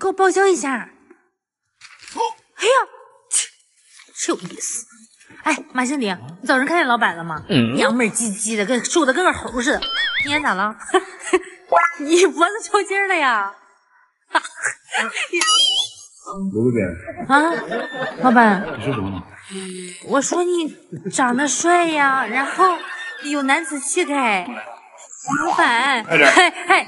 给我报销一下。哎呀，真有意思。哎，马经理，你早上看见老板了吗？娘们儿唧唧的，瘦的跟个猴似的。你眼咋了？你脖子抽筋了呀？ 刘贝贝啊，老板， 你说什么呢？ 我说你长得帅呀，然后有男子气概。老板， 快点！ 嘿，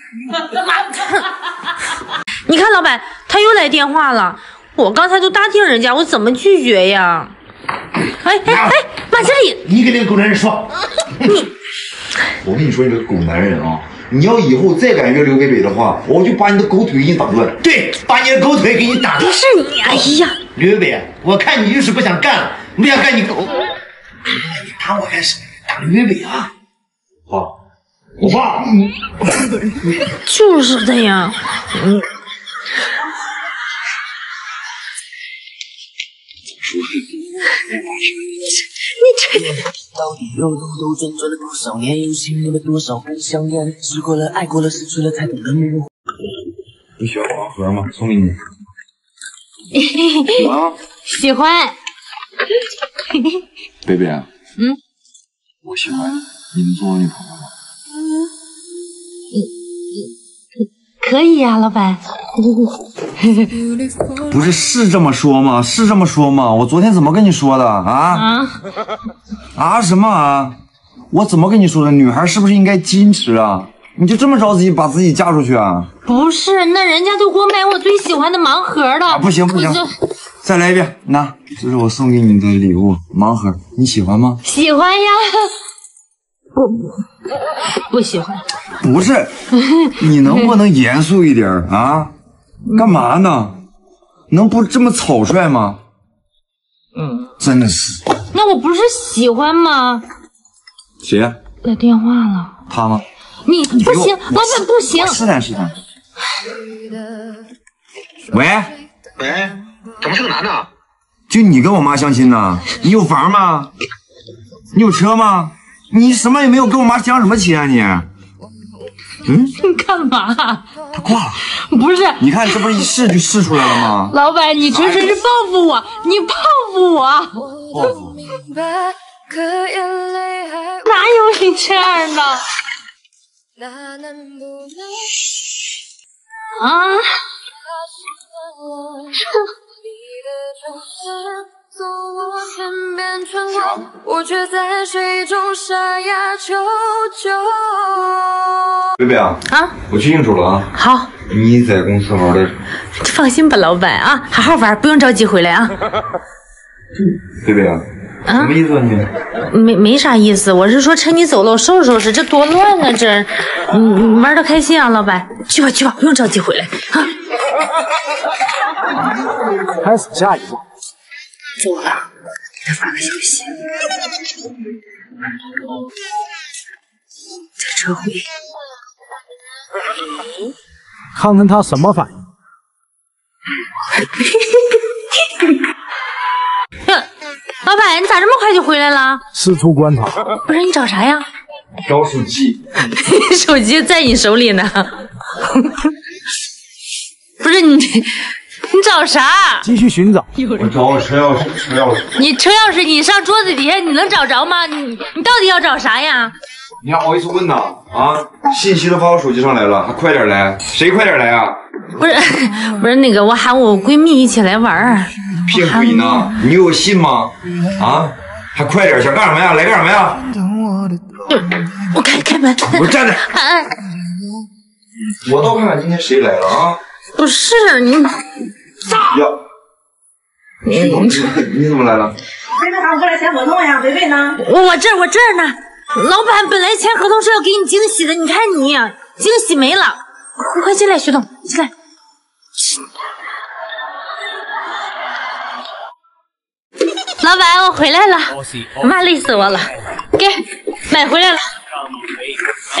你看老板，他又来电话了。我刚才都答应人家，我怎么拒绝呀？哎，马经理， 你给那个狗男人说，我跟你说，你这个狗男人啊，你要以后再敢约刘北北的话，我就把你的狗腿给你打断。对，把你的狗腿给你打断。 不是你，哎呀， 刘北北，我看你就是不想干了，不想干你狗。你打我干什么？打刘北北啊？好，我爸， 就是的呀。你这到底又兜兜转转了多少年，又经历了多少分香烟，吃过了，爱过了，失去了，才懂得目。 你喜欢盲盒吗？送给你。啊？ 喜欢。 北北，我喜欢你，你能做我女朋友吗？ 可以呀，老板。 不是，是这么说吗？是这么说吗？我昨天怎么跟你说的啊？什么啊？我怎么跟你说的？女孩是不是应该矜持啊？你就这么着急把自己嫁出去啊？ 不是，那人家都给我买我最喜欢的盲盒了。 不行，再来一遍，拿，这是我送给你的礼物，盲盒，你喜欢吗？ 喜欢呀。不喜欢。 不是，你能不能严肃一点啊？干嘛呢？能不这么草率吗？真的是。 那我不是喜欢吗？ 谁呀？ 来电话了。 他吗？ 你不行，老板不行。 试探。喂， 怎么是个男的？ 就你跟我妈相亲呢？你有房吗？你有车吗？你什么也没有，跟我妈相什么亲啊你？ 你干嘛？ 他挂了。 不是， 你看这不是一试就试出来了吗？ 老板，你纯是报复我，你报复我。 报复？ 哪有你这样的？啊！ 贝贝啊，我去应酬了啊。 好， 你在公司好好待着。 放心吧，老板啊，好好玩，不用着急回来啊。 贝贝啊，什么意思啊你？ 没啥意思，我是说趁你走了，我收拾收拾，这多乱啊这。玩得开心啊，老板。去吧，不用着急回来啊。 开始下一步。 走了，给他发个消息。在车会。 看看他什么反应。 老板，你咋这么快就回来了？ 四处观察。 不是你找啥呀？ 找手机。 手机在你手里呢。不是你找啥？ 继续寻找。 我找车钥匙。 你车钥匙你上桌子底下，你能找着吗？你到底要找啥呀？ 你还好意思问呢？啊，信息都发我手机上来了，还快点来？谁快点来啊？ 不是那个，我喊我闺蜜一起来玩。 骗鬼呢？你有信吗？啊，还快点，想干什么呀？来干什么呀？ 我开门。 我站着。我倒看看今天谁来了啊？ 不是你。 呀，你怎么来了？ 贝贝喊我过来签合同呀，贝贝呢？ 我这儿呢。老板本来签合同是要给你惊喜的，你看你惊喜没了。快进来，徐总，进来。老板，我回来了，妈累死我了，给买回来了。哎，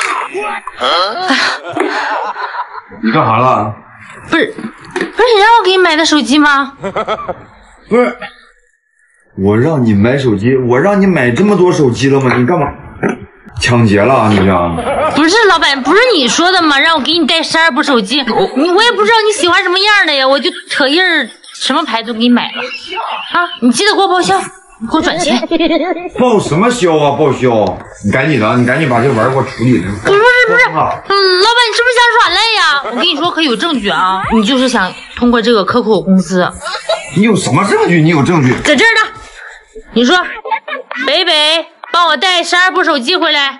你干啥了？ 不是你让我给你买的手机吗？ 不是，我让你买手机，我让你买这么多手机了吗？你干嘛？ 抢劫了你这？ 不是老板，不是你说的吗？让我给你带12部手机，我也不知道你喜欢什么样的呀，我就扯印儿，什么牌子给你买了啊！你记得给我报销，你给我转钱。 报什么销啊？报销！你赶紧的，你赶紧把这玩意儿给我处理了。 不是，老板，你是不是想耍赖呀？我跟你说，可有证据啊！你就是想通过这个克扣我工资。 你有什么证据？你有证据？ 在这儿呢。你说，北北，帮我带12部手机回来。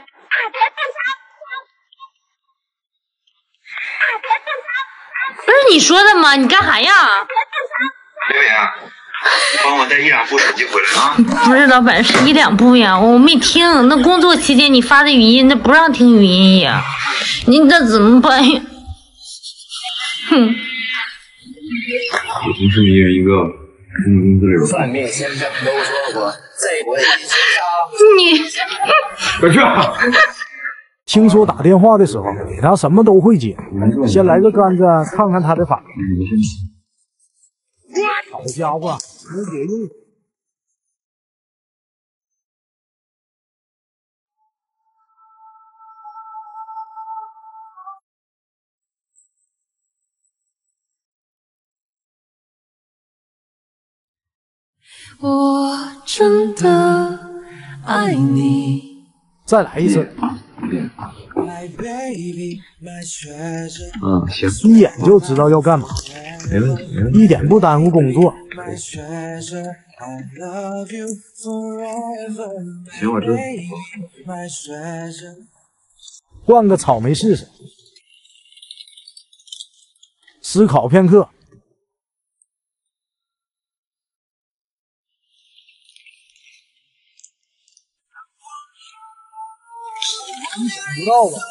不是你说的吗？你干啥呀？ 北北啊，帮我带1、2部手机回来啊！ 不是老板，是1、2部呀，我没听。那工作期间你发的语音，那不让听语音呀，你那怎么办呀？哼！ 我同事你一个，工资流。 算命先生都说过，这回你快去！ 听说打电话的时候，给他什么都会接，先来个杆子看看他的反应。好家伙，能解用。 我真的爱你。 再来一次。 行， 一眼就知道要干嘛， 没问题，没问题。 一点不耽误工作。 行，我知道。 换个草莓试试。思考片刻。你想不到吧？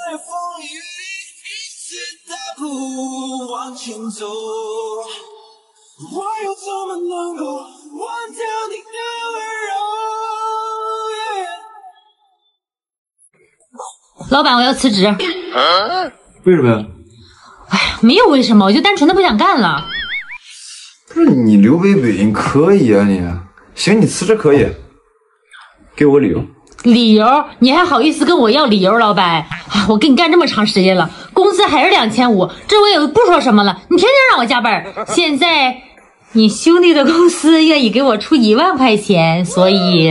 老板，我要辞职。 为什么呀？ 哎呀，没有为什么，我就单纯的不想干了。 不是你刘北北，你可以啊你。行，你辞职可以，给我个理由。 理由？你还好意思跟我要理由，老板？啊，我跟你干这么长时间了，工资还是2500，这我也不说什么了。你天天让我加班，现在你兄弟的公司愿意给我出1万块钱，所以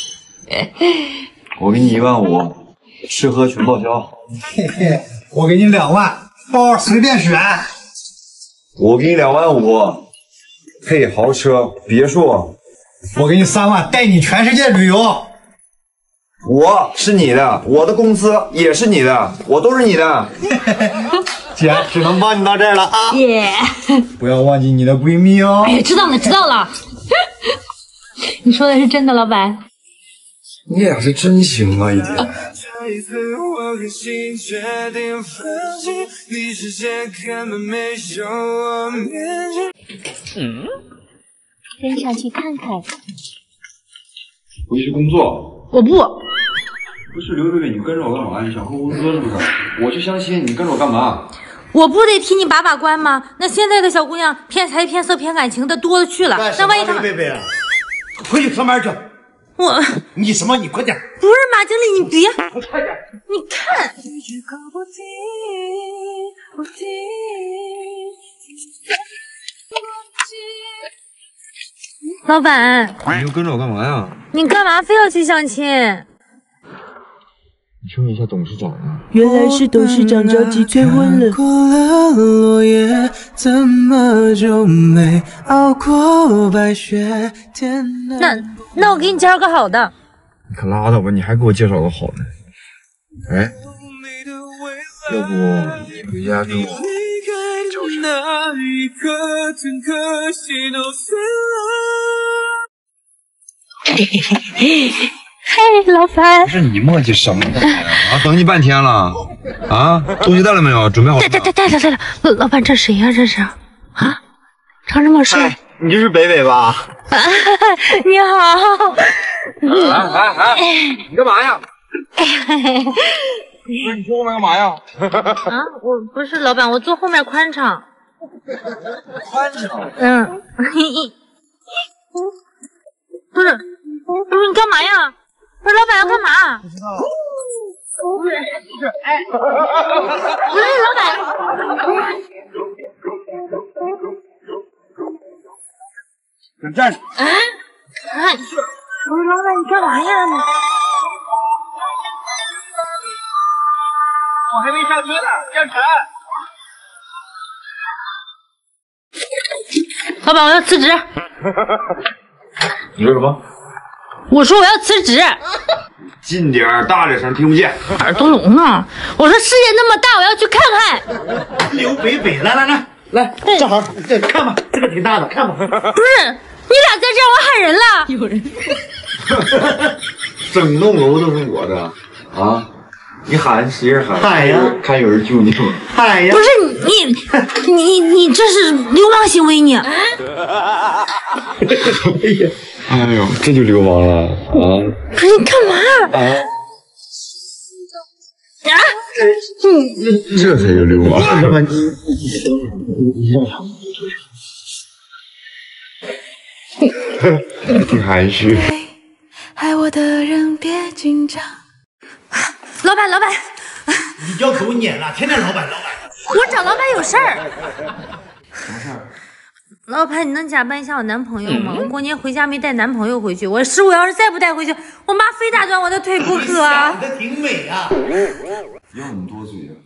我给你15000，吃喝全报销。 嘿嘿，我给你2万，包随便选。 我给你25000，配豪车别墅。 我给你3万，带你全世界旅游。 我是你的，我的公司也是你的，我都是你的。 姐，只能帮你到这儿了啊！ 耶！ 不要忘记你的闺蜜哦。 哎呀，知道了，知道了。你说的是真的，老板？ 你俩是真行啊，一天。 真想去看看。 回去工作。 我不。 不是刘北北，你跟着我干嘛？你想扣工资是不是？我就相信你跟着我干嘛？ 我不得替你把把关吗？那现在的小姑娘骗财骗色骗感情的多了去了，那万一她…… 刘北北，回去上班去。你什么？你快点！ 不是马经理，你别，快点！你看，老板， 你又跟着我干嘛呀？ 你干嘛非要去相亲？ 你去问一下董事长啊。 原来是董事长着急催婚了。过了落叶，怎么就没熬过白雪？ 那我给你介绍个好的。 你可拉倒吧，你还给我介绍个好的。哎，要不你回家跟我就是那一刻，整颗心都碎了。 嘿，老板， 不是你磨叽什么呢？啊，等你半天了。啊，东西带了没有？准备好了。 带了。老板，这谁呀？这是啊，长这么帅。 你就是北北吧？ 你好。 你干嘛呀？不是你说我们干嘛呀？ 啊，我不是老板，我坐后面宽敞。 宽敞？ 嗯。不是你干嘛呀？不是老板要干嘛？ 不知道。 喂，老板。 等站着。 哎，我说老板，你干嘛呀？ 我还没上车呢，江晨。 老板，我要辞职。 你说什么？ 我说我要辞职。 近点儿，大点声，听不见。 耳朵聋啊！我说世界那么大，我要去看看。 刘北北，来，正好，这看吧，这个挺大的，看吧。 不是，你俩再这样，我喊人了。有人。 整栋楼都是我的啊！你喊，使劲喊， 喊呀！ 看有人救你吗？ 喊呀！ 不是你这是流氓行为你！ 哎呦，这就流氓了啊！ 不是你干嘛？ 这才叫流氓！挺含蓄。 爱我的人别紧张。 老板， 你叫狗撵了，天天老板。 我找老板有事儿。什么事儿？老板，你能假扮一下我男朋友吗？我过年回家没带男朋友回去，我15要是再不带回去，我妈非打断我的腿不可。 想的挺美啊！ 要你多嘴啊！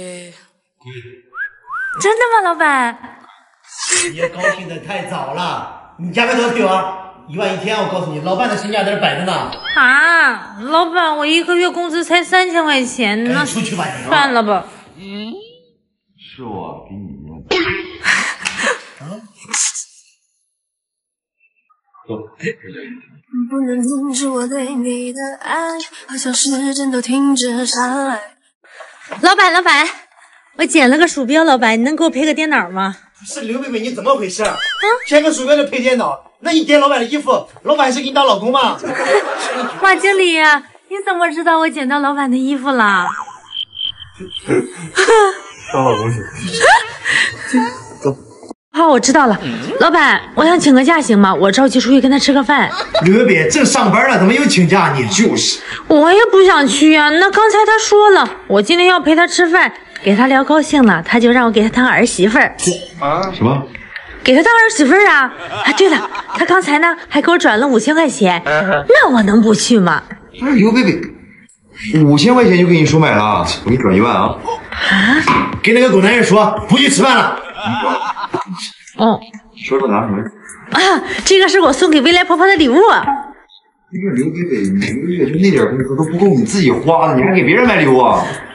真的吗，老板？ 你也高兴的太早了，你加班多少久啊？1万1天，我告诉你，老板的身价在这摆着呢。 啊，老板，我1个月工资才3000块钱，那出去吧你。 算了吧。 是我给你的。 不能停止我对你的爱，好像时间都停止下来。 老板，我捡了个鼠标，老板，你能给我配个电脑吗？ 是刘妹妹，你怎么回事？捡个鼠标就配电脑？那你捡老板的衣服，老板是给你当老公吗？ 马经理，你怎么知道我捡到老板的衣服了？ 当老公行。走。 好，我知道了。老板，我想请个假行吗？我着急出去跟他吃个饭。 刘妹妹正上班了，怎么又请假？你就是。 我也不想去呀。那刚才他说了，我今天要陪他吃饭，给他聊高兴了，他就让我给他当儿媳妇儿。 啊？什么？ 给他当儿媳妇儿啊！啊，对了，他刚才呢还给我转了5000块钱，那我能不去吗？ 刘贝贝，5000块钱就给你收买了，我给你转1万啊！ 啊！给那个狗男人说不去吃饭了。 哦， 说说拿什么？ 啊，这个是我送给未来婆婆的礼物。 这个刘贝贝，你1个月就那点工资都不够你自己花的，你还给别人买礼物啊？